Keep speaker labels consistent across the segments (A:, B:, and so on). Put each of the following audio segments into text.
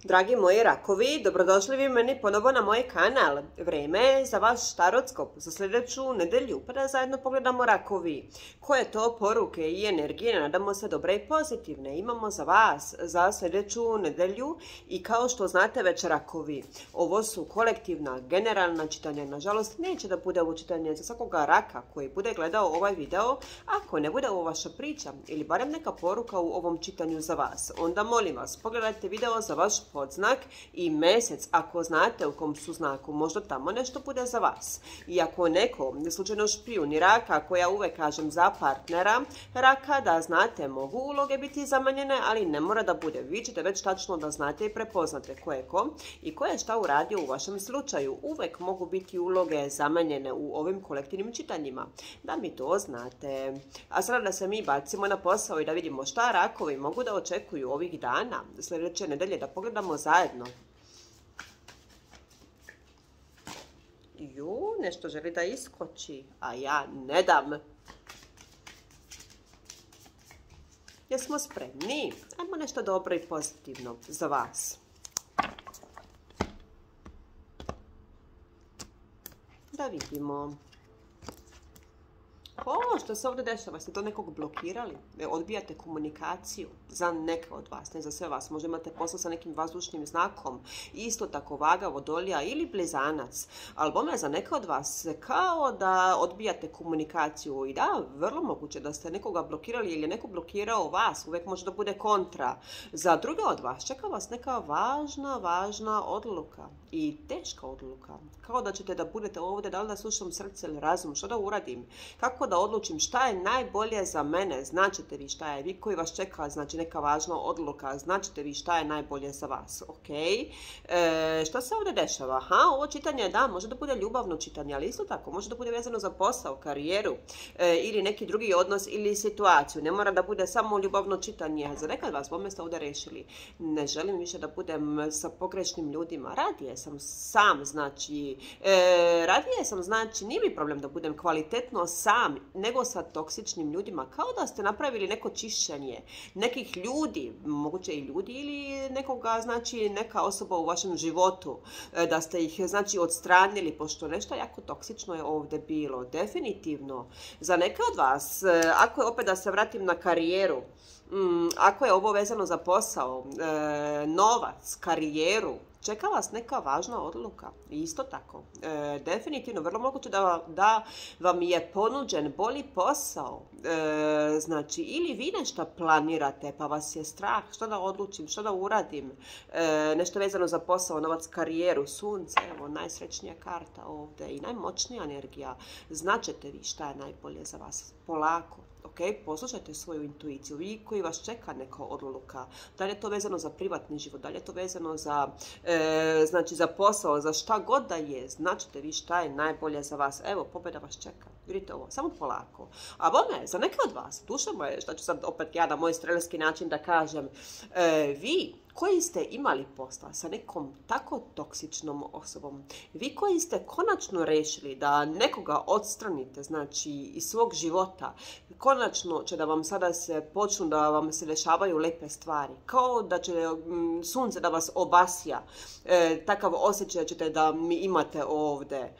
A: Dragi moji rakovi, dobrodošli vi meni ponovo na moj kanal. Vrijeme je za vaš tarotskop za sljedeću nedelju, pa da zajedno pogledamo rakovi. Koje to poruke i energije, nadamo se dobre i pozitivne, imamo za vas za sljedeću nedelju. I kao što znate već rakovi, ovo su kolektivna, generalna čitanja. Nažalost, neće da bude ovo čitanje za svakoga raka koji bude gledao ovaj video. Ako ne bude ovo vaša priča ili barem neka poruka u ovom čitanju za vas, onda molim vas, pogledajte video za vaš podznak i mjesec, ako znate u kom su znaku, možda tamo nešto bude za vas. I ako neko slučajno špijuni raka, ako ja uvek kažem za partnera raka, da znate, mogu uloge biti zamenjene, ali ne mora da bude. Vi ćete već tačno da znate i prepoznate ko je ko i ko je šta uradio u vašem slučaju. Uvek mogu biti uloge zamenjene u ovim kolektivnim čitanjima, da mi to znate. A sada da se mi bacimo na posao i da vidimo šta rakovi mogu da očekuju ovih dana, sljedeće nedelje, da pogledamo zajedno. Nešto želi da iskoči, a ja ne dam. Jesmo spremni? Ajmo nešto dobro i pozitivno za vas. Da vidimo. Što se ovdje dešava? Ste to nekog blokirali? Odbijate komunikaciju za neke od vas, ne za sve vas. Možda imate posao sa nekim vazdušnim znakom, isto tako Vaga, Vodolija ili Blizanac. Ali bome za neke od vas kao da odbijate komunikaciju. I da, vrlo moguće da ste nekoga blokirali ili je neko blokirao vas. Uvijek može da bude kontra. Za druge od vas čeka vas neka važna odluka. I teška odluka. Kao da ćete da budete ovdje, da li da slušam srce ili razum, što da uradim, kako da odlučim šta je najbolje za mene, značite vi šta je, vi koji vas čeka, znači neka važna odluka, značite vi šta je najbolje za vas, ok? Što se ovdje dešava? Ovo čitanje, da, može da bude ljubavno čitanje, ali isto tako može da bude vezano za posao, karijeru ili neki drugi odnos ili situaciju. Ne mora da bude samo ljubavno čitanje. Za nekad vas bome ste ovdje rešili. Ne želim više da budem sa pogrešnim ljudima. Radije sam sam, znači, nije mi problem da budem kvalitetno sam, nego sa toksičnim ljudima. Kao da ste napravili neko čišćenje nekih ljudi, moguće i ljudi ili nekoga, znači neka osoba u vašem životu, da ste ih, znači, odstranili, pošto nešto jako toksično je ovdje bilo. Definitivno. Za neke od vas, ako je opet da se vratim na karijeru, ako je ovo vezano za posao, novac, karijeru, čeka vas neka važna odluka. Isto tako, definitivno, vrlo moguće da vam je ponuđen bolji posao. Znači, ili vi nešto planirate, pa vas je strah, što da odlučim, što da uradim. Nešto vezano za posao, novac, karijeru, sunce, evo, najsrećnija karta ovdje i najmoćnija energija. Značite vi šta je najbolje za vas. Polako. Ok, poslušajte svoju intuiciju, vi koji vas čeka neka odluka, da li je to vezano za privatni život, da li je to vezano za, znači za posao, za šta god da je, značite vi šta je najbolje za vas. Evo, pobjeda vas čeka, vidite ovo, samo polako. A bome, za neke od vas, duša moja, šta ću sad opet ja na moj strelski način da kažem, vi koji ste imali posla sa nekom tako toksičnom osobom, vi koji ste konačno rešili da nekoga odstranite, znači iz svog života, konačno će da vam sada se počnu da vam se dešavaju lepe stvari, kao da će sunce da vas obasja, takav osjećaj ćete da mi imate ovdje.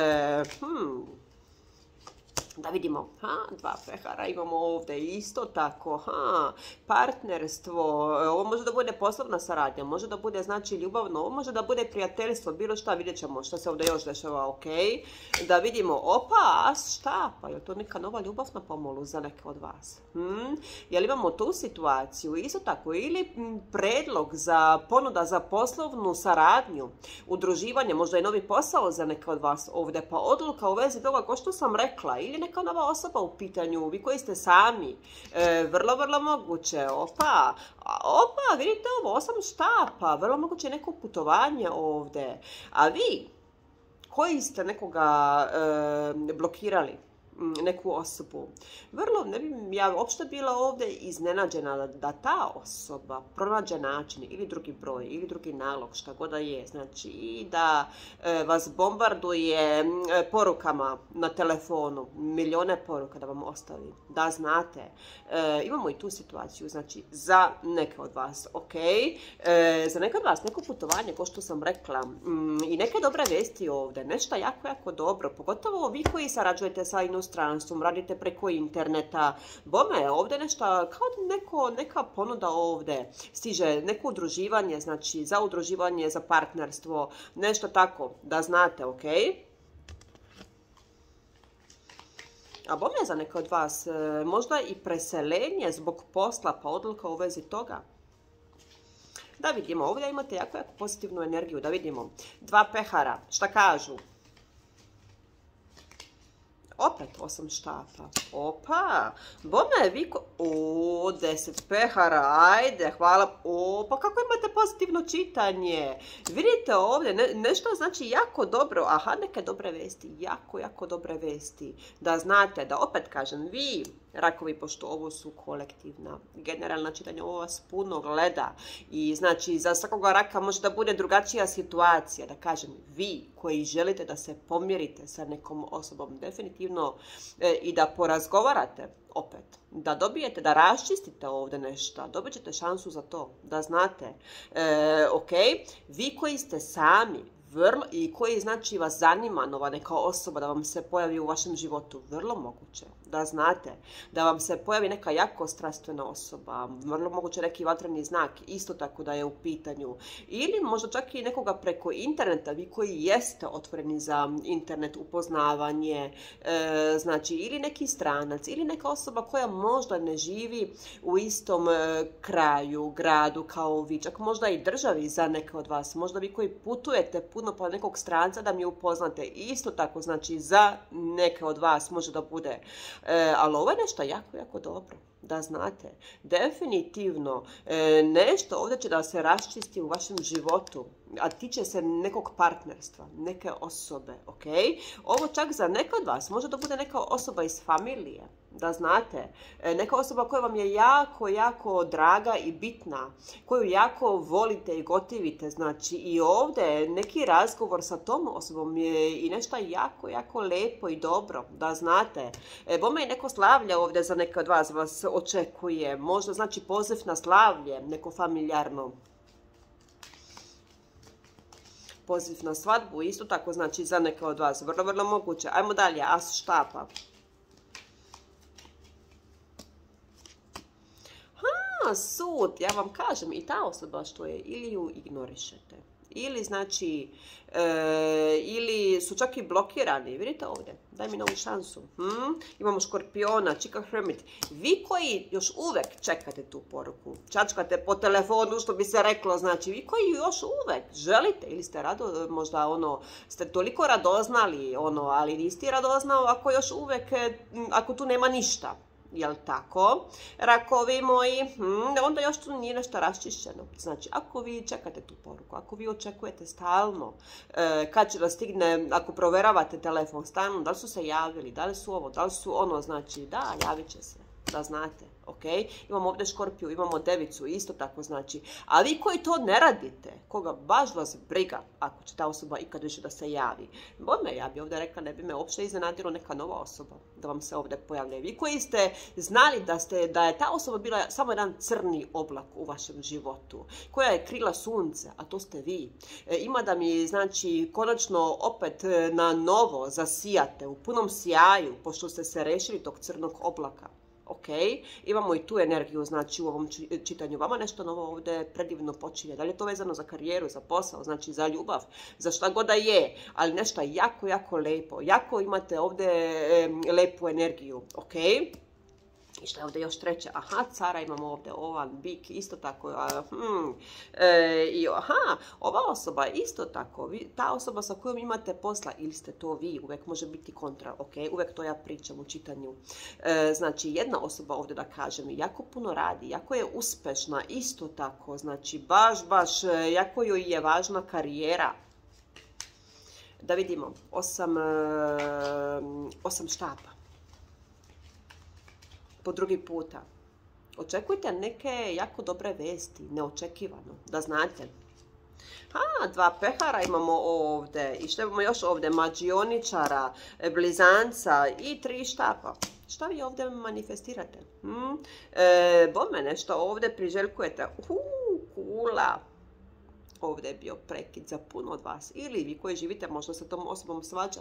A: Da vidimo, dva pehara imamo ovdje, isto tako, partnerstvo, ovo može da bude poslovna saradnja, može da bude, znači, ljubavno, ovo može da bude prijateljstvo, bilo šta, vidjet ćemo šta se ovdje još dešava, ok? Da vidimo, as štapa, je li to neka nova ljubav na pomolu za neke od vas? Jel imamo tu situaciju, isto tako, ili predlog za ponuda za poslovnu saradnju, udruživanje, možda i novi posao za neke od vas ovdje, pa odluka u vezi toga, ko što sam rekla, ili neka nova osoba u pitanju, vi koji ste sami, vrlo moguće, vidite ovo, 8 štapa, vrlo moguće neko putovanje ovdje, a vi koji ste nekoga blokirali, neku osobu. Vrlo, ne bi ja uopšte bila ovdje iznenađena da ta osoba pronađe način ili drugi broj ili drugi nalog, šta god da je, znači i da vas bombarduje porukama na telefonu, milijone poruka da vam ostavi, da znate. Imamo i tu situaciju, znači za neke od vas, ok, za neke od vas neko putovanje, kao što sam rekla, i neke dobre vesti ovdje, nešto jako, jako dobro, pogotovo vi koji sarađujete sa inostranstvom, radite preko interneta, bome, ovdje nešto, kao neka ponuda ovdje stiže, neko udruživanje, znači za udruživanje, za partnerstvo, nešto tako, da znate, ok? A bome za neke od vas, možda i preselenje zbog posla, pa odluka u vezi toga. Da vidimo, ovdje imate jako, jako pozitivnu energiju, da vidimo. 2 pehara, šta kažu? Opet 8 štapa. Opa, bome, vi o, 10 pehara, ajde, hvala. O, pa kako imate pozitivno čitanje? Vidite ovdje, nešto znači jako dobro. Aha, neke dobre vesti, jako, jako dobre vesti. Da znate, da opet kažem, vi, rakovi, pošto ovo su kolektivna, generalna čitanja, ovo vas puno gleda. I znači, za svakoga raka može da bude drugačija situacija. Da kažem, vi koji želite da se pomirite sa nekom osobom, definitivno i da porazgovarate, opet, da dobijete, da raščistite ovdje nešto, dobit ćete šansu za to, da znate, ok, vi koji ste sami, i koji znači vas zanima nova neka osoba da vam se pojavi u vašem životu, vrlo moguće, da znate, da vam se pojavi neka jako strastvena osoba, vrlo moguće neki vatreni znak, isto tako da je u pitanju, ili možda čak i nekoga preko interneta, vi koji jeste otvoreni za internet, upoznavanje, znači ili neki stranac, ili neka osoba koja možda ne živi u istom kraju, gradu kao vi, čak možda i državi za neke od vas, možda vi koji putujete puno pa nekog stranca da mi upoznate, isto tako znači za neke od vas može da bude, ali ovo je nešto jako, jako dobro, da znate, definitivno nešto ovdje će da se raščisti u vašem životu, a tiče se nekog partnerstva, neke osobe, ok? Ovo čak za neke od vas može da bude neka osoba iz familije, da znate, neka osoba koja vam je jako, jako draga i bitna, koju jako volite i gotivite, znači i ovdje neki razgovor sa tom osobom je i nešto jako, jako lepo i dobro, da znate. Bome i neko slavlje ovdje za neke od vas očekuje, možda znači poziv na slavlje, neko familijarno. Poziv na svadbu, isto tako znači za neke od vas, vrlo, vrlo moguće. Ajmo dalje, as štapa. Sud, ja vam kažem, i ta osoba što je, ili ju ignorišete, ili znači, ili su čak i blokirani, vidite ovdje, daj mi novu šansu. Imamo škorpiona, čika hermit, vi koji još uvek čekate tu poruku, čačkate po telefonu, što bi se reklo, znači, vi koji još uvek želite, ili ste možda ste toliko radoznali, ali niste radoznao ako još uvek, ako tu nema ništa. Jel tako? Rakovi moji, onda još tu nije nešto raščišćeno. Znači, ako vi čekate tu poruku, ako vi očekujete stalno, kad će da stigne, ako proveravate telefon stalno, da li su se javili, da li su ovo, da li su ono, znači, da, javit će se, da znate, ok? Imamo ovdje škorpiju, imamo devicu, isto tako znači. A vi koji to ne radite, koga baš vas briga, ako će ta osoba ikad više da se javi. Bome, ja bi ovdje rekla, ne bi me uopšte iznenadilo neka nova osoba da vam se ovdje pojavlja. Vi koji ste znali da je ta osoba bila samo jedan crni oblak u vašem životu, koja je krila sunce, a to ste vi. Ima da mi, znači, konačno opet na novo zasijate u punom sjaju, pošto ste se rešili tog crnog oblaka. Ok, imamo i tu energiju, znači u ovom čitanju vama nešto novo ovdje predivno počinje. Da li je to vezano za karijeru, za posao, znači za ljubav, za šta god da je, ali nešto jako, jako lepo. Jako imate ovdje lepu energiju, ok? I što je ovdje još treće? Aha, cara imamo ovdje, ovan, bik, isto tako. Ova osoba isto tako. Ta osoba sa kojom imate posla, ili ste to vi, uvijek može biti kontra, ok? Uvijek to ja pričam u čitanju. Znači, jedna osoba ovdje, da kažem, jako puno radi, jako je uspešna, isto tako. Znači, baš, jako joj je važna karijera. Da vidimo, 8 štapa. po drugi puta. Očekujte neke jako dobre vesti, neočekivano, da znate. Dva pehara imamo ovdje. I što imamo još ovdje? Mađioničara, blizanca i 3 štapa. Šta vi ovdje manifestirate? Bome, nešto ovdje priželjkujete. Kula. Ovdje je bio prekid za puno od vas. Ili vi koji živite možda sa tom osobom svađa.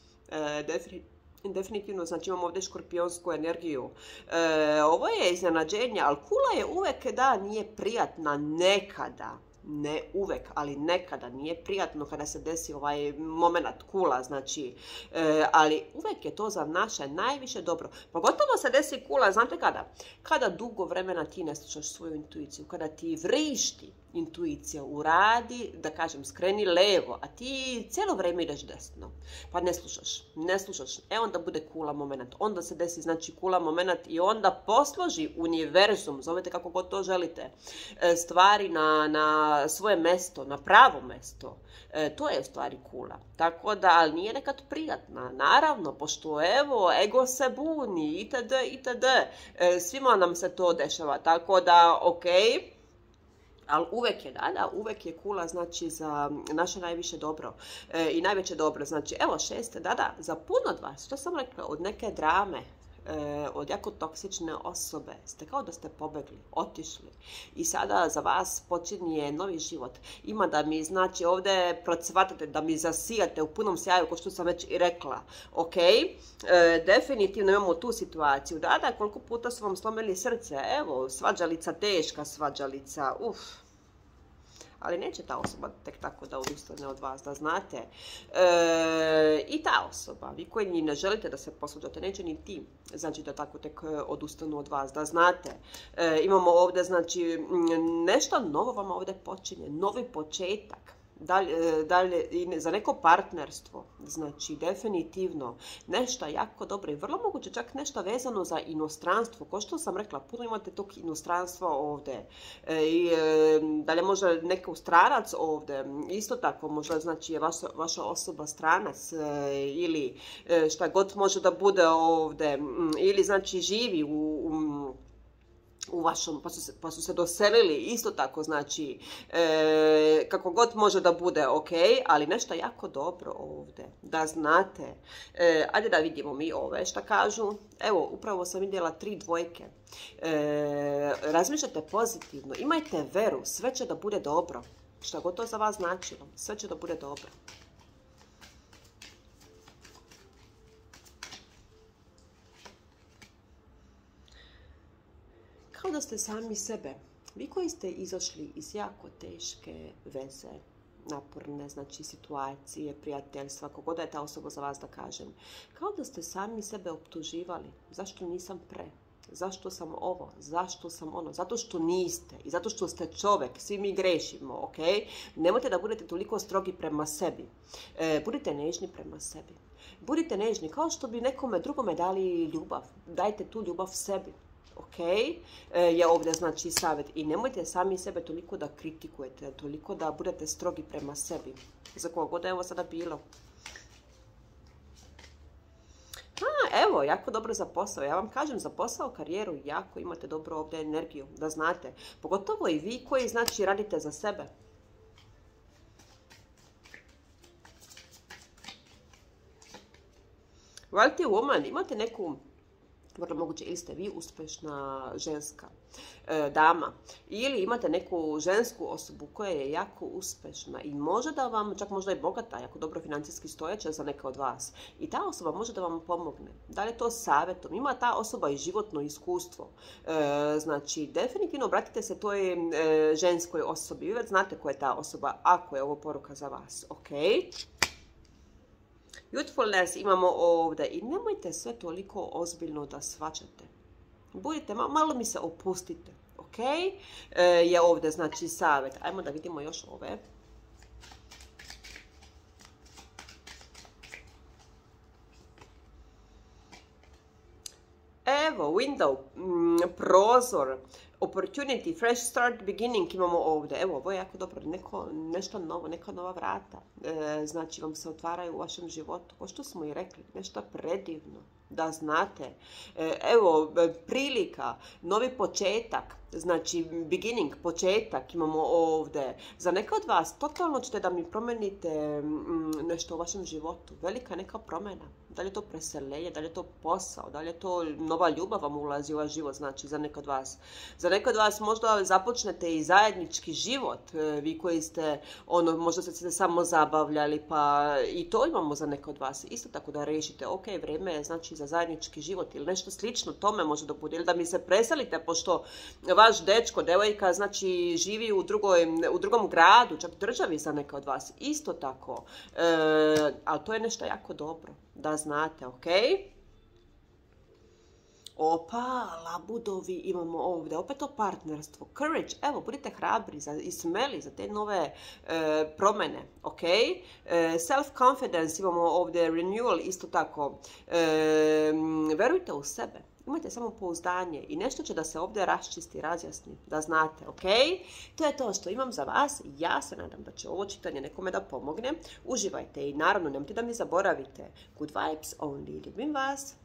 A: Definitivno, znači imamo ovdje škorpionsku energiju. Ovo je iznenađenje, ali kula je uvek da nije prijatna nekada. Ne uvek, ali nekada nije prijatno kada se desi ovaj moment kula, znači, ali uvek je to za naše najviše dobro. Pogotovo se desi kula, znate kada? Kada dugo vremena ti ne slušaš svoju intuiciju, kada ti vrišti intuicija, uradi, da kažem, skreni levo, a ti cijelo vrijeme ideš desno, pa ne slušaš, onda bude kula moment, onda se desi, znači, kula moment i onda posloži univerzum, zovete kako god to želite, stvari na svoje mesto, na pravo mesto. To je u stvari kula. Tako da, ali nije nekad prijatna. Naravno, pošto evo, ego se buni, itd. Svima nam se to dešava. Tako da, okej. Ali uvek je kula, znači, za naše najviše dobro i najveće dobro. Znači, evo 6, za puno od vas, što sam rekla, od neke drame, od jako toksične osobe, ste kao da ste pobegli, otišli i sada za vas počinje novi život. Ima da mi, znači, ovdje procvatate, da mi zasijate u punom sjaju, kao što sam već i rekla, ok, definitivno imamo tu situaciju, koliko puta su vam slomili srce, evo, svađalica, teška svađalica, ali neće ta osoba tek tako da odustane od vas, da znate. I ta osoba, vi koji ni ne želite da se posvađate, neće ni ti, znači da tako tek odustanu od vas, da znate. Imamo ovdje, znači, nešto novo vam ovdje počinje, novi početak. Dalje, za neko partnerstvo, znači definitivno nešto jako dobro i vrlo moguće čak nešto vezano za inostranstvo, kao što sam rekla, puno imate tog inostranstva ovdje i dalje možda neko stranac ovdje, isto tako možda, znači, je vaša osoba stranac ili šta god može da bude ovdje, ili znači živi u vašom, pa su se doselili, isto tako, znači, kako god može da bude, ok, ali nešto jako dobro ovdje, da znate. Ajde da vidimo mi ove šta kažu. Evo, upravo sam vidjela 3 dvojke. Razmišljate pozitivno, imajte veru, sve će da bude dobro. Šta god to za vas značilo, sve će da bude dobro. Kao da ste sami sebe. Vi koji ste izašli iz jako teške veze, naporne, znači, situacije, prijateljstva, kogod da je ta osoba za vas, da kažem. Kao da ste sami sebe optuživali. Zašto nisam pre? Zašto sam ovo? Zašto sam ono? Zato što niste i zato što ste čovjek. Svi mi grešimo, ok? Nemojte da budete toliko strogi prema sebi. Budite nežni prema sebi. Budite nežni kao što bi nekome drugome dali ljubav. Dajte tu ljubav sebi. Ok, je ovdje, znači, savjet. I nemojte sami sebe toliko da kritikujete, toliko da budete strogi prema sebi. Za koga god je ovo sada bilo. Evo, jako dobro za posao. Ja vam kažem, za posao, karijeru, jako imate dobro ovdje energiju, da znate. Pogotovo i vi koji, znači, radite za sebe. Wealthy woman, imate neku, vrlo moguće, ili ste vi uspješna ženska dama, ili imate neku žensku osobu koja je jako uspješna i može da vam, čak možda i bogata, jako dobro financijski stojeća za neke od vas. I ta osoba može da vam pomogne. Da li je to savjetom? Ima ta osoba i životno iskustvo. Znači, definitivno obratite se toj ženskoj osobi. Vi već znate ko je ta osoba, ako je ovo poruka za vas. Ok? Youthfulness imamo ovdje i nemojte sve toliko ozbiljno da shvaćate. Budite, malo mi se opustite, ok? Je ovdje, znači, savjet. Ajmo da vidimo još ove. Evo, window, prozor, opportunity, fresh start, beginning imamo ovdje. Evo, ovo je jako dobro, nešto novo, neka nova vrata. Znači, vam se otvaraju u vašem životu. Ko što smo i rekli, nešto predivno. da znate. Evo, prilika, novi početak, znači beginning, početak imamo ovdje. Za neka od vas totalno ćete da mi promenite nešto u vašem životu. Velika neka promjena. Da li je to preseljenje, da li je to posao, da li je to nova ljubav vam ulazi u vaš život, znači za neka od vas. Za neka od vas možda započnete i zajednički život, vi koji ste, možda ste se samo zabavljali, pa i to imamo za neka od vas. Isto tako da riješite, ok, vrijeme je znači za zajednički život ili nešto slično tome može da bude. Ili da mi se preselite, pošto vaš dečko, devojka, znači živi u drugom gradu, čak državi za neka od vas. Isto tako. Ali to je nešto jako dobro. Da znate, ok? Opa, labudovi imamo ovdje. Opet to partnerstvo. Courage. Evo, budite hrabri i smeli za te nove promjene, ok? Self-confidence imamo ovdje. Renewal isto tako. Verujte u sebe. Imajte samopouzdanje i nešto će da se ovdje raščisti, razjasni, da znate, ok? To je to što imam za vas. Ja se nadam da će ovo čitanje nekome da pomogne. Uživajte i naravno nemojte da mi zaboravite. Good vibes only. Ljubim vas.